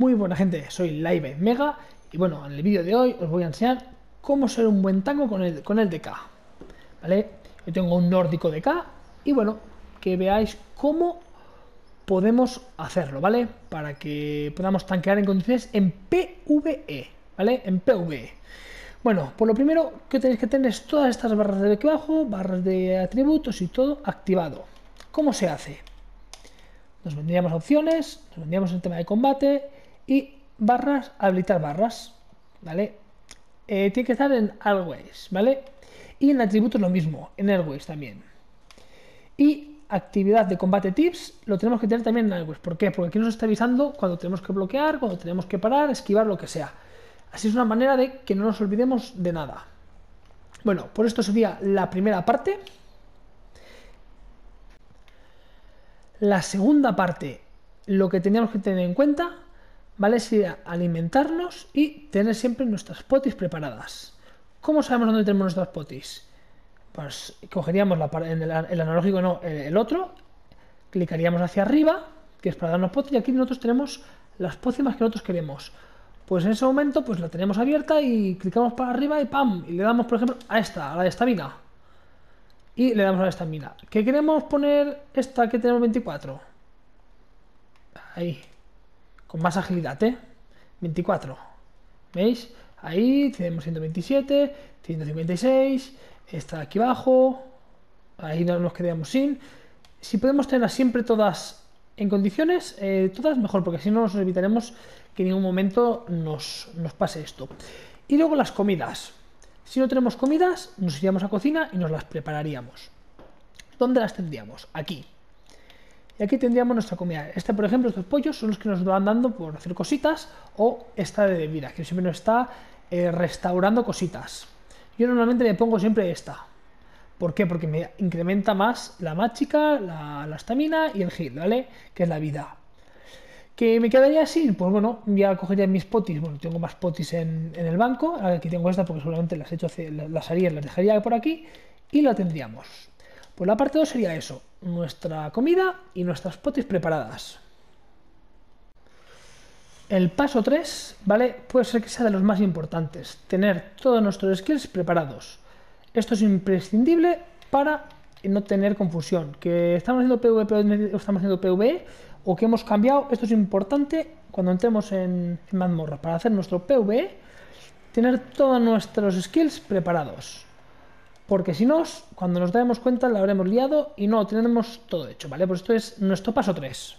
Muy buena gente, soy Live Mega y bueno, en el vídeo de hoy os voy a enseñar cómo ser un buen tango con el DK, ¿vale? Yo tengo un nórdico DK y bueno, que veáis cómo podemos hacerlo, ¿vale? Para que podamos tanquear en condiciones en PvE, ¿vale? En PvE. Bueno, por lo primero que tenéis que tener es todas estas barras de aquí abajo, barras de atributos y todo activado. ¿Cómo se hace? Nos vendríamos a opciones, nos vendríamos el tema de combate y barras, habilitar barras, ¿vale? Tiene que estar en Always, ¿vale? Y en atributos lo mismo, en Always también. Y actividad de combate tips lo tenemos que tener también en Always. ¿Por qué? Porque aquí nos está avisando cuando tenemos que bloquear, cuando tenemos que parar, esquivar, lo que sea. Así es una manera de que no nos olvidemos de nada. Bueno, por esto sería la primera parte. La segunda parte, lo que teníamos que tener en cuenta, ¿vale? Sería alimentarnos y tener siempre nuestras potis preparadas. ¿Cómo sabemos dónde tenemos nuestras potis? Pues cogeríamos el analógico, no, el otro, clicaríamos hacia arriba, que es para darnos potis, y aquí nosotros tenemos las pócimas que nosotros queremos. Pues en ese momento pues la tenemos abierta y clicamos para arriba y ¡pam! Y le damos, por ejemplo, a esta, a la de estamina. Y le damos a la estamina. ¿Qué queremos poner esta que tenemos 24? Ahí. Con más agilidad, 24. ¿Veis? Ahí tenemos 127, 156. Esta de aquí abajo. Ahí no nos quedamos sin. Si podemos tenerlas siempre todas en condiciones, todas mejor, porque así no nos evitaremos que en ningún momento nos pase esto. Y luego las comidas. Si no tenemos comidas, nos iríamos a cocina y nos las prepararíamos. ¿Dónde las tendríamos? Aquí. Y aquí tendríamos nuestra comida. Por ejemplo, estos pollos son los que nos van dando por hacer cositas, o esta de bebida, que siempre nos está restaurando cositas. Yo normalmente me pongo siempre esta. ¿Por qué? Porque me incrementa más la mágica, la estamina y el heal, ¿vale? Que es la vida. ¿Que me quedaría así? Pues bueno, ya cogería mis potis. Bueno, tengo más potis en el banco. Aquí tengo esta porque seguramente las haría, las dejaría por aquí y la tendríamos. Pues la parte 2 sería eso, nuestra comida y nuestras potis preparadas. El paso 3, ¿vale? Puede ser que sea de los más importantes, tener todos nuestros skills preparados. Esto es imprescindible para no tener confusión, que estamos haciendo PvP o estamos haciendo PvE, o que hemos cambiado. Esto es importante cuando entremos en mazmorra, para hacer nuestro PvE, tener todos nuestros skills preparados. Porque si no, cuando nos demos cuenta la habremos liado y no tenemos todo hecho, ¿vale? Pues esto es nuestro paso 3.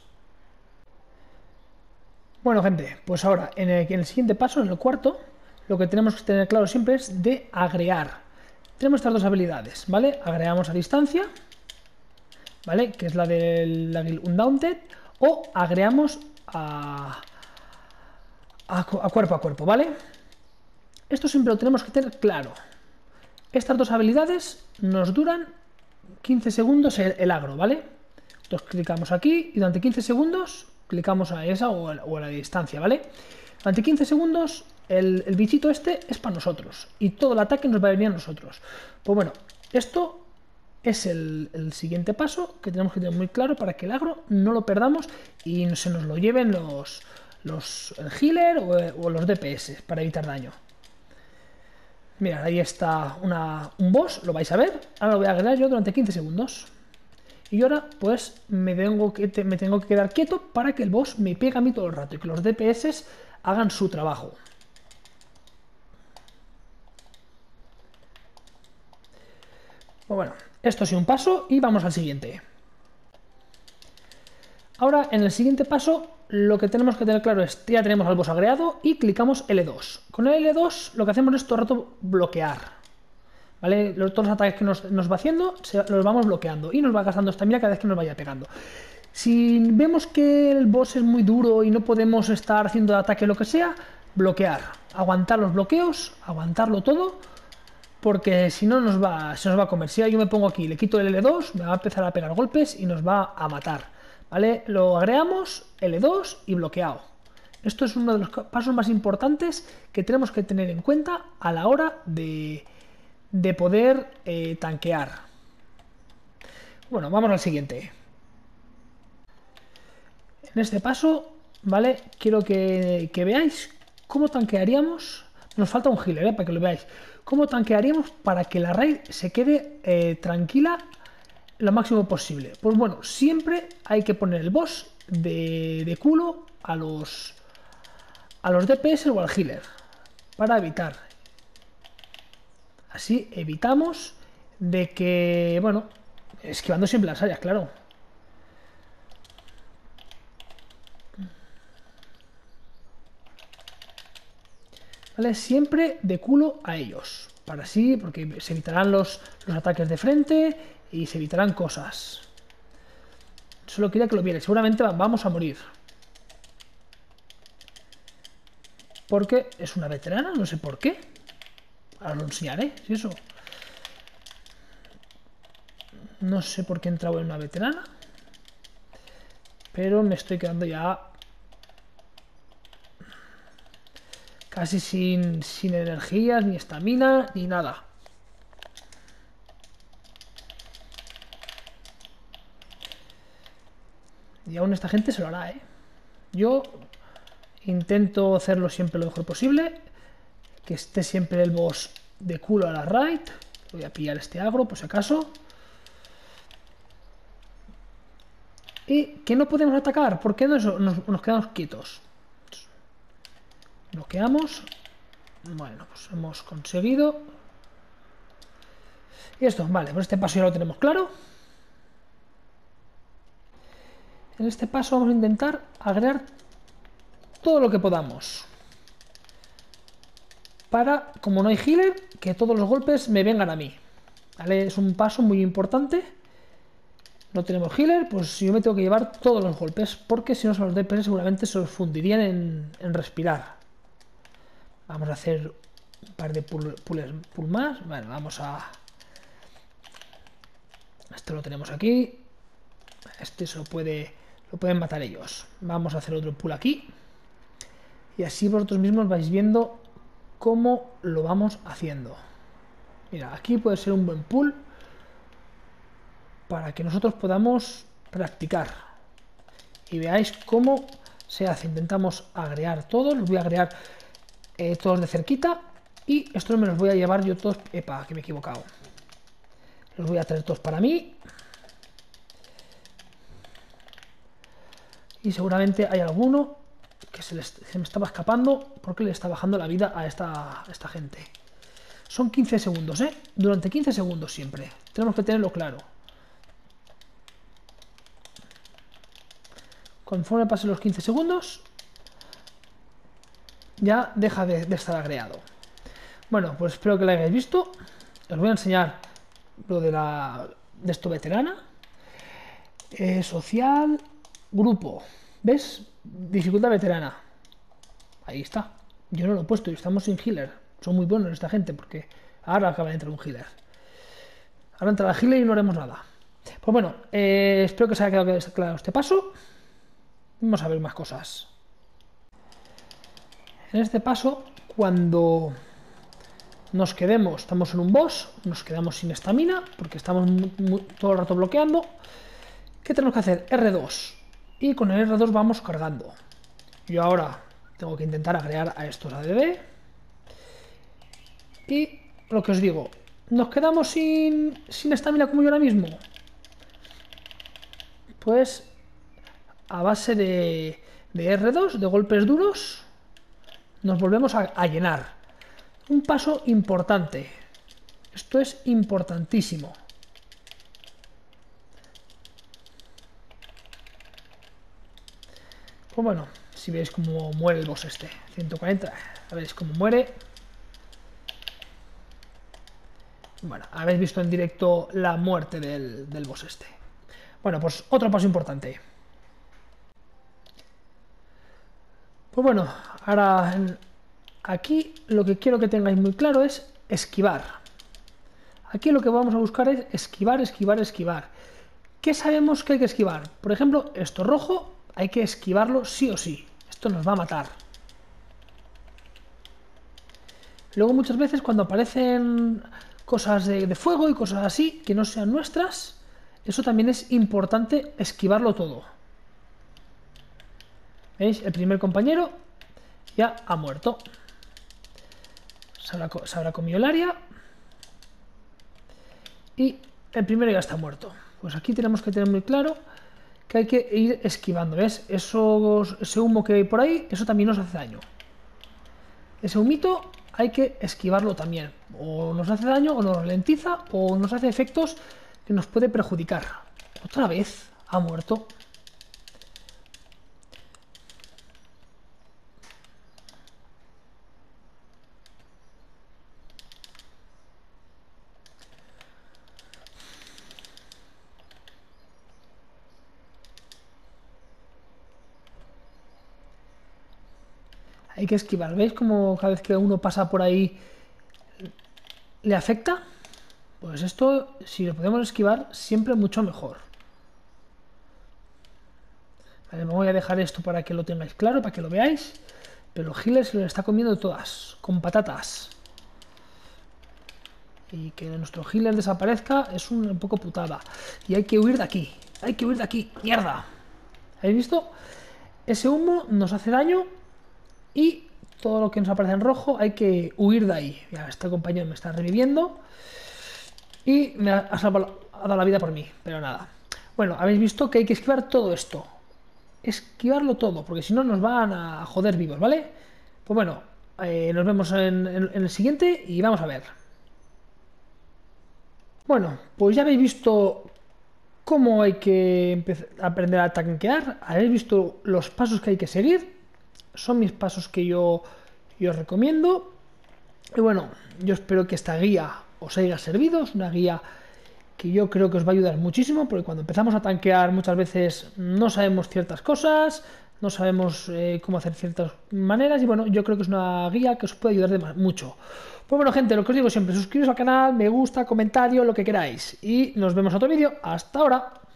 Bueno, gente, pues ahora en el siguiente paso, en el cuarto, lo que tenemos que tener claro siempre es de agregar. Tenemos estas dos habilidades, ¿vale? Agregamos a distancia, ¿vale? Que es la del Undaunted, o agregamos a cuerpo a cuerpo, ¿vale? Esto siempre lo tenemos que tener claro. Estas dos habilidades nos duran 15 segundos el agro, ¿vale? Entonces clicamos aquí y durante 15 segundos clicamos a esa o a la distancia, ¿vale? Durante 15 segundos el bichito este es para nosotros y todo el ataque nos va a venir a nosotros. Pues bueno, esto es el siguiente paso que tenemos que tener muy claro para que el agro no lo perdamos y se nos lo lleven el healer o los DPS para evitar daño. Mirad, ahí está un boss, lo vais a ver. Ahora lo voy a agregar yo durante 15 segundos. Y ahora pues me tengo que quedar quieto para que el boss me pegue a mí todo el rato y que los DPS hagan su trabajo. Pues bueno, esto ha sido un paso y vamos al siguiente. Ahora en el siguiente paso lo que tenemos que tener claro es, ya tenemos al boss agregado y clicamos L2. Con el L2 lo que hacemos es todo el rato bloquear, ¿vale? Todos los ataques que nos va haciendo los vamos bloqueando y nos va gastando estamina cada vez que nos vaya pegando. Si vemos que el boss es muy duro y no podemos estar haciendo ataque o lo que sea, bloquear, aguantar los bloqueos, aguantarlo todo, porque si no se nos va a comer. Si yo me pongo aquí, le quito el L2, me va a empezar a pegar golpes y nos va a matar, ¿vale? Lo agregamos, L2 y bloqueado. Esto es uno de los pasos más importantes que tenemos que tener en cuenta a la hora de poder tanquear. Bueno, vamos al siguiente. En este paso ¿vale? Quiero que veáis cómo tanquearíamos. Nos falta un healer, para que lo veáis. Cómo tanquearíamos para que la raid se quede tranquila lo máximo posible. Pues bueno, siempre hay que poner el boss de culo a los DPS o al healer, para evitar. Así evitamos de que, bueno, esquivando siempre las áreas, claro. ¿Vale? Siempre de culo a ellos. Para así, porque se evitarán los ataques de frente y se evitarán cosas. Solo quería que lo vierais. Seguramente vamos a morir. Porque es una veterana, no sé por qué. Ahora lo enseñaré, si eso. No sé por qué he entrado en una veterana. Pero me estoy quedando ya casi sin energías, ni estamina, ni nada. Y aún esta gente se lo hará, ¿eh? Yo intento hacerlo siempre lo mejor posible. Que esté siempre el boss de culo a la raid. Voy a pillar este agro, por si acaso. Y que no podemos atacar. ¿Por qué no nos quedamos quietos? Bloqueamos. Bueno, pues hemos conseguido. Y esto, vale, pues este paso ya lo tenemos claro. En este paso vamos a intentar agregar todo lo que podamos. Para, como no hay healer, que todos los golpes me vengan a mí. ¿Vale? Es un paso muy importante. No tenemos healer, pues yo me tengo que llevar todos los golpes, porque si no, los DPS seguramente se los fundirían en respirar. Vamos a hacer un par de pull más. Bueno, vamos a... Este lo tenemos aquí. Este se lo pueden matar ellos. Vamos a hacer otro pull aquí. Y así vosotros mismos vais viendo cómo lo vamos haciendo. Mira, aquí puede ser un buen pull para que nosotros podamos practicar y veáis cómo se hace. Intentamos agregar todos. Los voy a agregar todos de cerquita. Y estos me los voy a llevar yo todos. Epa, que me he equivocado. Los voy a traer todos para mí. Y seguramente hay alguno que se me estaba escapando porque le está bajando la vida a esta gente. Son 15 segundos, ¿eh? Durante 15 segundos siempre. Tenemos que tenerlo claro. Conforme pasen los 15 segundos, ya deja de estar agregado. Bueno, pues espero que lo hayáis visto. Os voy a enseñar lo de esto veterana. Social, grupo. ¿Ves? Dificultad veterana. Ahí está. Yo no lo he puesto y estamos sin healer. Son muy buenos esta gente porque ahora acaba de entrar un healer. Ahora entra el healer y no haremos nada. Pues bueno, espero que os haya quedado claro este paso. Vamos a ver más cosas. En este paso, cuando nos quedemos, estamos en un boss, nos quedamos sin estamina, porque estamos todo el rato bloqueando. ¿Qué tenemos que hacer? R2. Y con el R2 vamos cargando. Yo ahora tengo que intentar agregar a estos ADD. Y lo que os digo, nos quedamos sin estamina como yo ahora mismo. Pues a base de R2, de golpes duros, nos volvemos a llenar. Un paso importante. Esto es importantísimo. Pues bueno, si veis cómo muere el boss este. 140, a veis cómo muere. Bueno, habéis visto en directo la muerte del boss este. Bueno, pues otro paso importante. Pues bueno, ahora aquí lo que quiero que tengáis muy claro es esquivar. Aquí lo que vamos a buscar es esquivar, esquivar, esquivar. ¿Qué sabemos que hay que esquivar? Por ejemplo, esto rojo hay que esquivarlo sí o sí. Esto nos va a matar. Luego muchas veces cuando aparecen cosas de fuego y cosas así que no sean nuestras, eso también es importante esquivarlo todo. ¿Veis? El primer compañero ya ha muerto. Se habrá comido el área. Y el primero ya está muerto. Pues aquí tenemos que tener muy claro que hay que ir esquivando. ¿Ves? Ese humo que hay por ahí, eso también nos hace daño. Ese humito hay que esquivarlo también. O nos hace daño, o nos ralentiza, o nos hace efectos que nos puede perjudicar. Otra vez ha muerto. Hay que esquivar. ¿Veis cómo cada vez que uno pasa por ahí le afecta? Pues esto, si lo podemos esquivar, siempre mucho mejor. Vale, me voy a dejar esto para que lo tengáis claro, para que lo veáis. Pero los giles se lo está comiendo todas, con patatas. Y que nuestro healer desaparezca es un poco putada. Y hay que huir de aquí. Hay que huir de aquí. ¡Mierda! ¿Habéis visto? Ese humo nos hace daño. Y todo lo que nos aparece en rojo hay que huir de ahí. Mira, este compañero me está reviviendo. Y me ha dado la vida por mí. Pero nada. Bueno, habéis visto que hay que esquivar todo esto. Esquivarlo todo, porque si no nos van a joder vivos, ¿vale? Pues bueno, nos vemos en el siguiente y vamos a ver. Bueno, pues ya habéis visto cómo hay que aprender a tanquear. Habéis visto los pasos que hay que seguir. Son mis pasos que yo os recomiendo. Y bueno, yo espero que esta guía os haya servido. Es una guía que yo creo que os va a ayudar muchísimo, porque cuando empezamos a tanquear muchas veces no sabemos ciertas cosas, no sabemos cómo hacer ciertas maneras, y bueno, yo creo que es una guía que os puede ayudar mucho. Pues bueno, gente, lo que os digo siempre, suscribiros al canal, me gusta, comentario, lo que queráis, y nos vemos en otro vídeo. ¡Hasta ahora!